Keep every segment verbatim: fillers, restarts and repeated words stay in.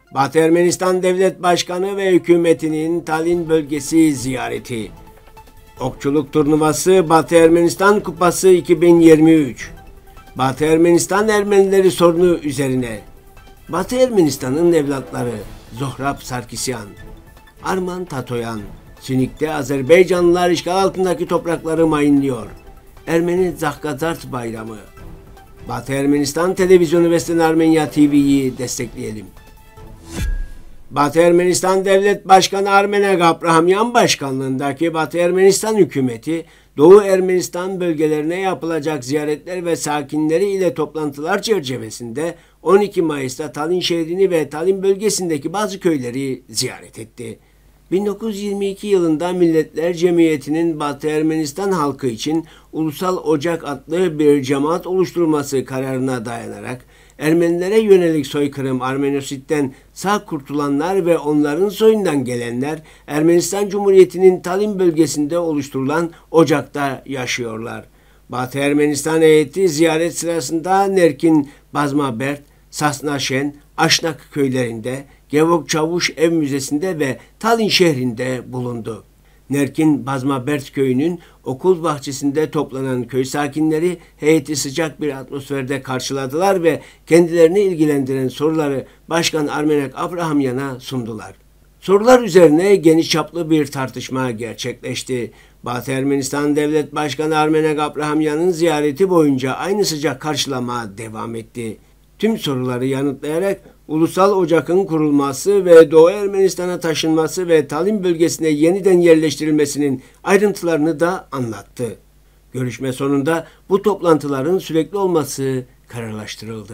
Batı Ermenistan Devlet Başkanı ve hükümetinin Talin bölgesi ziyareti. Okçuluk turnuvası Batı Ermenistan Kupası iki bin yirmi üç. Batı Ermenistan Ermenileri sorunu üzerine. Batı Ermenistan'ın evlatları Zohrab Sarkisyan, Arman Tatoyan, Sinik'te Azerbaycanlılar işgal altındaki toprakları mayınlıyor. Ermeni Zahkazart Bayramı. Batı Ermenistan Televizyonu Veslen Armenya T V'yi destekleyelim. Batı Ermenistan Devlet Başkanı Armenek Abrahamyan başkanlığındaki Batı Ermenistan hükümeti, Doğu Ermenistan bölgelerine yapılacak ziyaretler ve sakinleri ile toplantılar çerçevesinde on iki Mayıs'ta Talin şehrini ve Talin bölgesindeki bazı köyleri ziyaret etti. bin dokuz yüz yirmi iki yılında Milletler Cemiyeti'nin Batı Ermenistan halkı için Ulusal Ocak adlı bir cemaat oluşturması kararına dayanarak Ermenilere yönelik soykırım Armenosit'ten sağ kurtulanlar ve onların soyundan gelenler Ermenistan Cumhuriyeti'nin Talin bölgesinde oluşturulan Ocak'ta yaşıyorlar. Batı Ermenistan heyeti ziyaret sırasında Nerkin, Bazmabert, Sasnaşen, Aşnak köylerinde, Gevok Çavuş Ev Müzesi'nde ve Talin şehrinde bulundu. Nerkin Bazmabert köyünün okul bahçesinde toplanan köy sakinleri heyeti sıcak bir atmosferde karşıladılar ve kendilerini ilgilendiren soruları Başkan Armenek Abrahamyan'a sundular. Sorular üzerine geniş çaplı bir tartışma gerçekleşti. Batı Ermenistan Devlet Başkanı Armenek Abrahamyan'ın ziyareti boyunca aynı sıcak karşılama devam etti. Tüm soruları yanıtlayarak Ulusal Ocak'ın kurulması ve Doğu Ermenistan'a taşınması ve Talin bölgesine yeniden yerleştirilmesinin ayrıntılarını da anlattı. Görüşme sonunda bu toplantıların sürekli olması kararlaştırıldı.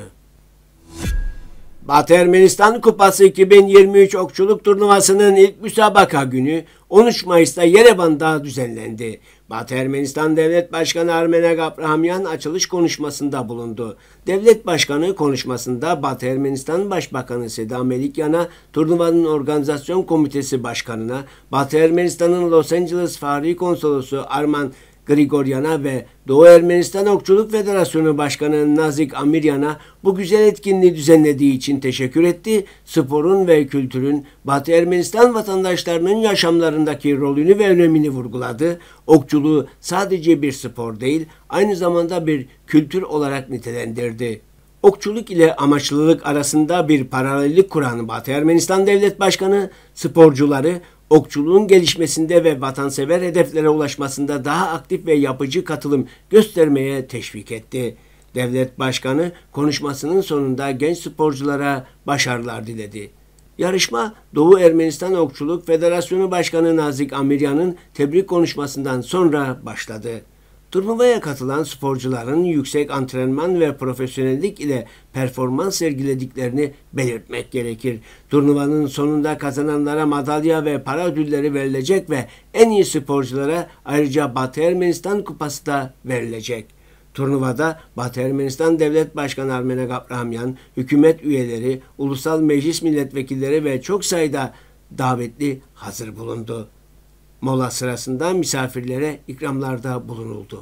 Batı Ermenistan Kupası iki bin yirmi üç okçuluk turnuvasının ilk müsabaka günü on üç Mayıs'ta Yerevan'da düzenlendi. Batı Ermenistan Devlet Başkanı Armenek Abrahamyan açılış konuşmasında bulundu. Devlet Başkanı konuşmasında Batı Ermenistan Başbakanı Seda Melikyan'a, turnuvanın organizasyon komitesi başkanına, Batı Ermenistan'ın Los Angeles Fahri Konsolosu Arman Grigoryan'a ve Doğu Ermenistan Okçuluk Federasyonu Başkanı Nazik Amiryan'a bu güzel etkinliği düzenlediği için teşekkür etti. Sporun ve kültürün Batı Ermenistan vatandaşlarının yaşamlarındaki rolünü ve önemini vurguladı. Okçuluğu sadece bir spor değil, aynı zamanda bir kültür olarak nitelendirdi. Okçuluk ile amaçlılık arasında bir paralellik kuran Batı Ermenistan Devlet Başkanı, sporcuları okçuluğun gelişmesinde ve vatansever hedeflere ulaşmasında daha aktif ve yapıcı katılım göstermeye teşvik etti. Devlet Başkanı konuşmasının sonunda genç sporculara başarılar diledi. Yarışma Doğu Ermenistan Okçuluk Federasyonu Başkanı Nazik Amiryan'ın tebrik konuşmasından sonra başladı. Turnuvaya katılan sporcuların yüksek antrenman ve profesyonellik ile performans sergilediklerini belirtmek gerekir. Turnuvanın sonunda kazananlara madalya ve para ödülleri verilecek ve en iyi sporculara ayrıca Batı Ermenistan Kupası da verilecek. Turnuvada Batı Ermenistan Devlet Başkanı Armenek Abrahamyan, hükümet üyeleri, ulusal meclis milletvekilleri ve çok sayıda davetli hazır bulundu. Mola sırasında misafirlere ikramlarda bulunuldu.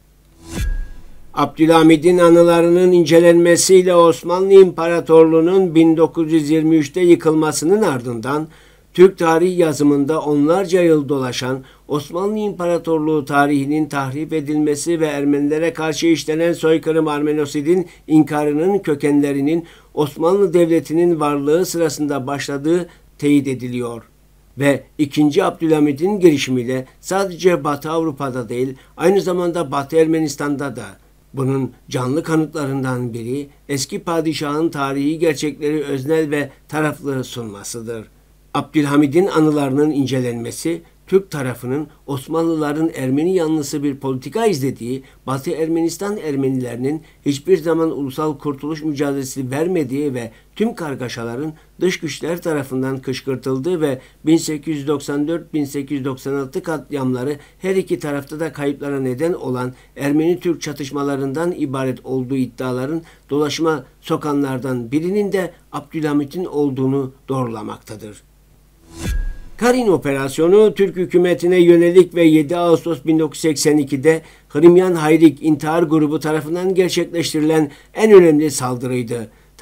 Abdülhamid'in anılarının incelenmesiyle Osmanlı İmparatorluğu'nun bin dokuz yüz yirmi üçte yıkılmasının ardından Türk tarih yazımında onlarca yıl dolaşan Osmanlı İmparatorluğu tarihinin tahrip edilmesi ve Ermenilere karşı işlenen soykırım Armenosid'in inkarının kökenlerinin Osmanlı Devleti'nin varlığı sırasında başladığı teyit ediliyor. Ve ikinci. Abdülhamid'in girişimiyle sadece Batı Avrupa'da değil, aynı zamanda Batı Ermenistan'da da. Bunun canlı kanıtlarından biri eski padişahın tarihi gerçekleri öznel ve taraflı sunmasıdır. Abdülhamid'in anılarının incelenmesi, Türk tarafının Osmanlıların Ermeni yanlısı bir politika izlediği, Batı Ermenistan Ermenilerinin hiçbir zaman ulusal kurtuluş mücadelesi vermediği ve tüm kargaşaların dış güçler tarafından kışkırtıldığı ve bin sekiz yüz doksan dört bin sekiz yüz doksan altı katliamları her iki tarafta da kayıplara neden olan Ermeni-Türk çatışmalarından ibaret olduğu iddiaların dolaşıma sokanlardan birinin de Abdülhamid'in olduğunu doğrulamaktadır. Karin operasyonu Türk hükümetine yönelik ve yedi Ağustos bin dokuz yüz seksen ikide Hrimyan Hayrik intihar grubu tarafından gerçekleştirilen en önemli saldırıydı.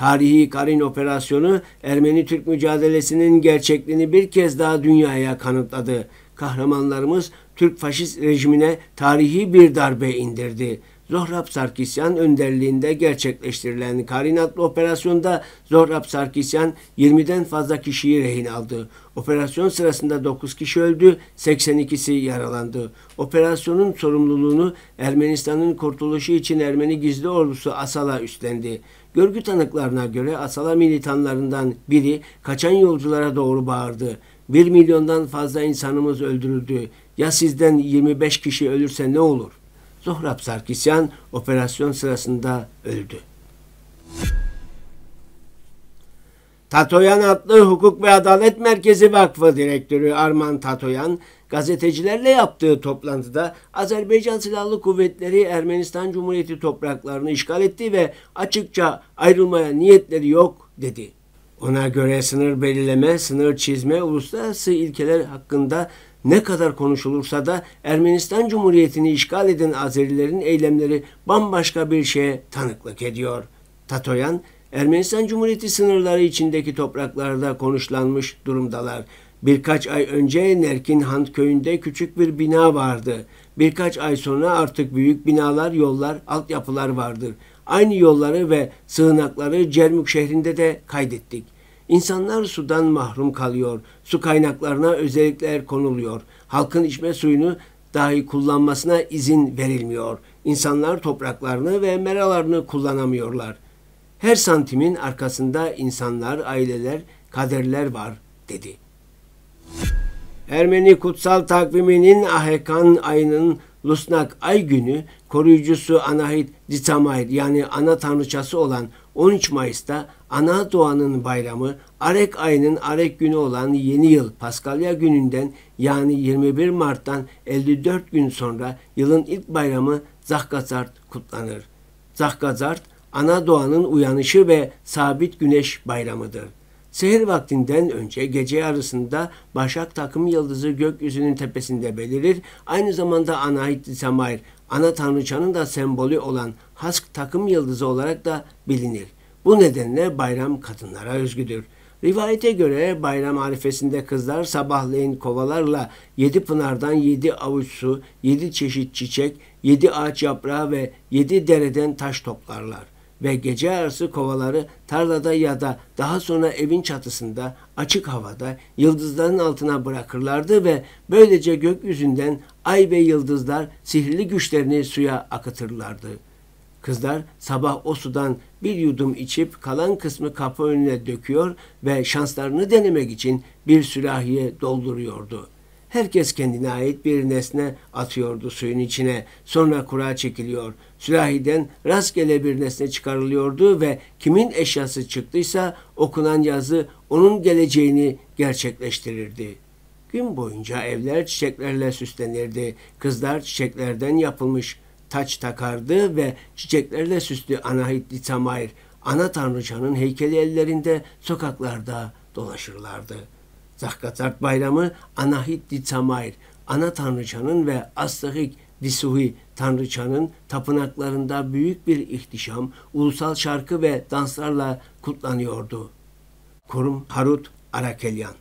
Tarihi Karin operasyonu Ermeni-Türk mücadelesinin gerçekliğini bir kez daha dünyaya kanıtladı. Kahramanlarımız Türk faşist rejimine tarihi bir darbe indirdi. Zohrab Sarkisyan önderliğinde gerçekleştirilen Karin adlı operasyonda Zohrab Sarkisyan yirmiden fazla kişiyi rehin aldı. Operasyon sırasında dokuz kişi öldü, seksen ikisi yaralandı. Operasyonun sorumluluğunu Ermenistan'ın kurtuluşu için Ermeni gizli ordusu Asala üstlendi. Görgü tanıklarına göre Asala militanlarından biri kaçan yolculara doğru bağırdı. Bir milyondan fazla insanımız öldürüldü. Ya sizden yirmi beş kişi ölürse ne olur? Zohrab Sarkisyan operasyon sırasında öldü. Tatoyan adlı Hukuk ve Adalet Merkezi Vakfı Direktörü Arman Tatoyan, gazetecilerle yaptığı toplantıda Azerbaycan Silahlı Kuvvetleri Ermenistan Cumhuriyeti topraklarını işgal etti ve açıkça ayrılmaya niyetleri yok dedi. Ona göre sınır belirleme, sınır çizme, uluslararası ilkeler hakkında ne kadar konuşulursa da Ermenistan Cumhuriyeti'ni işgal eden Azerilerin eylemleri bambaşka bir şeye tanıklık ediyor. Tatoyan, Ermenistan Cumhuriyeti sınırları içindeki topraklarda konuşlanmış durumdalar. Birkaç ay önce Nerkinhan köyünde küçük bir bina vardı. Birkaç ay sonra artık büyük binalar, yollar, altyapılar vardır. Aynı yolları ve sığınakları Cermük şehrinde de kaydettik. İnsanlar sudan mahrum kalıyor. Su kaynaklarına özellikler konuluyor. Halkın içme suyunu dahi kullanmasına izin verilmiyor. İnsanlar topraklarını ve meralarını kullanamıyorlar. Her santimin arkasında insanlar, aileler, kaderler var dedi. Ermeni kutsal takviminin Ahekan ayının Lusnak ay günü koruyucusu Anahit Ditsamayr yani ana tanrıçası olan on üç Mayıs'ta ana doğanın bayramı Arek ayının Arek günü olan yeni yıl Paskalya gününden yani yirmi bir Mart'tan elli dört gün sonra yılın ilk bayramı Zahgazart kutlanır. Zahgazart ana doğanın uyanışı ve sabit güneş bayramıdır. Seher vaktinden önce gece yarısında Başak takım yıldızı gökyüzünün tepesinde belirir. Aynı zamanda Anahit Ditsamayr, ana tanrıçanın da sembolü olan Hask takım yıldızı olarak da bilinir. Bu nedenle bayram kadınlara özgüdür. Rivayete göre bayram arifesinde kızlar sabahleyin kovalarla yedi pınardan yedi avuç su, yedi çeşit çiçek, yedi ağaç yaprağı ve yedi dereden taş toplarlar. Ve gece yarısı kovaları tarlada ya da daha sonra evin çatısında açık havada yıldızların altına bırakırlardı ve böylece gökyüzünden ay ve yıldızlar sihirli güçlerini suya akıtırlardı. Kızlar sabah o sudan bir yudum içip kalan kısmı kapı önüne döküyor ve şanslarını denemek için bir sürahiye dolduruyordu. Herkes kendine ait bir nesne atıyordu suyun içine. Sonra kura çekiliyor. Sürahiden rastgele bir nesne çıkarılıyordu ve kimin eşyası çıktıysa okunan yazı onun geleceğini gerçekleştirirdi. Gün boyunca evler çiçeklerle süslenirdi. Kızlar çiçeklerden yapılmış taç takardı ve çiçeklerle süslü Anahit Ditsamayr, ana tanrıçanın heykeli ellerinde sokaklarda dolaşırlardı. Zahgazart bayramı Anahit Ditsamayr, ana tanrıçanın ve Astahik Disuhi tanrıçanın tapınaklarında büyük bir ihtişam, ulusal şarkı ve danslarla kutlanıyordu. Kurum Harut Arakelyan.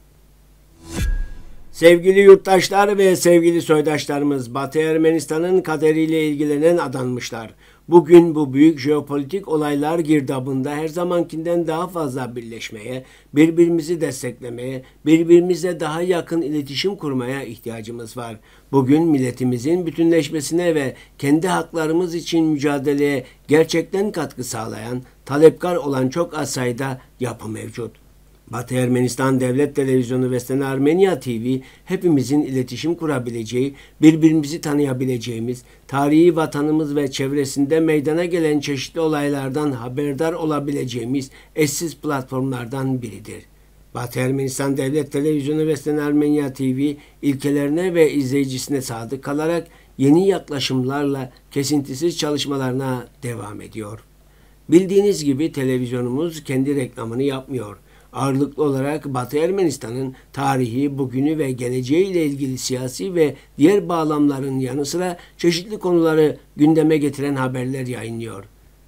Sevgili yurttaşlar ve sevgili soydaşlarımız, Batı Ermenistan'ın kaderiyle ilgilenen adanmışlar. Bugün bu büyük jeopolitik olaylar girdabında her zamankinden daha fazla birleşmeye, birbirimizi desteklemeye, birbirimizle daha yakın iletişim kurmaya ihtiyacımız var. Bugün milletimizin bütünleşmesine ve kendi haklarımız için mücadeleye gerçekten katkı sağlayan, talepkar olan çok az sayıda yapı mevcut. Batı Ermenistan Devlet Televizyonu ve Stena Armenia T V hepimizin iletişim kurabileceği, birbirimizi tanıyabileceğimiz, tarihi vatanımız ve çevresinde meydana gelen çeşitli olaylardan haberdar olabileceğimiz eşsiz platformlardan biridir. Batı Ermenistan Devlet Televizyonu ve Stena Armenia T V ilkelerine ve izleyicisine sadık kalarak yeni yaklaşımlarla kesintisiz çalışmalarına devam ediyor. Bildiğiniz gibi televizyonumuz kendi reklamını yapmıyor. Ağırlıklı olarak Batı Ermenistan'ın tarihi, bugünü ve geleceği ile ilgili siyasi ve diğer bağlamların yanı sıra çeşitli konuları gündeme getiren haberler yayınlıyor.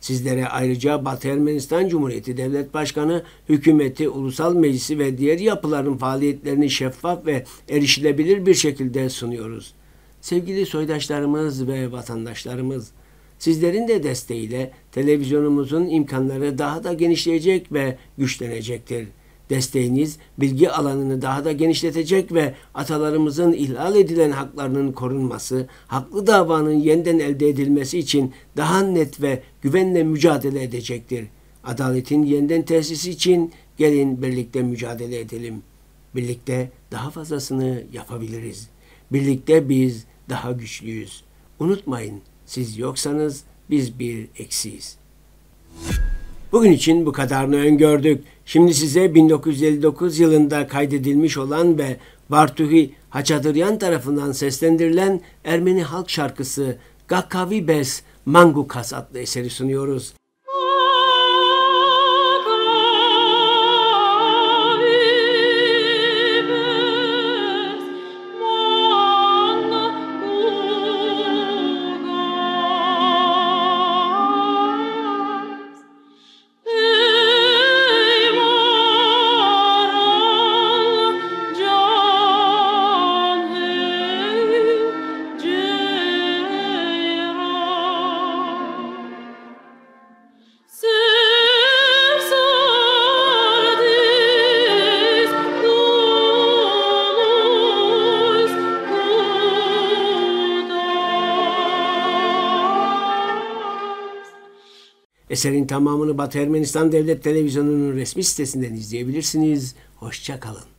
Sizlere ayrıca Batı Ermenistan Cumhuriyeti Devlet Başkanı, hükümeti, ulusal meclisi ve diğer yapıların faaliyetlerini şeffaf ve erişilebilir bir şekilde sunuyoruz. Sevgili soydaşlarımız ve vatandaşlarımız, sizlerin de desteğiyle televizyonumuzun imkanları daha da genişleyecek ve güçlenecektir. Desteğiniz bilgi alanını daha da genişletecek ve atalarımızın ihlal edilen haklarının korunması, haklı davanın yeniden elde edilmesi için daha net ve güvenle mücadele edecektir. Adaletin yeniden tesisi için gelin birlikte mücadele edelim. Birlikte daha fazlasını yapabiliriz. Birlikte biz daha güçlüyüz. Unutmayın, siz yoksanız biz bir eksiyiz. Bugün için bu kadarını öngördük. Şimdi size bin dokuz yüz elli dokuz yılında kaydedilmiş olan ve Vartuhi Haçadıryan tarafından seslendirilen Ermeni halk şarkısı Gakavi Bes Mangukas adlı eseri sunuyoruz. Eserin tamamını Batı Ermenistan Devlet Televizyonu'nun resmi sitesinden izleyebilirsiniz. Hoşça kalın.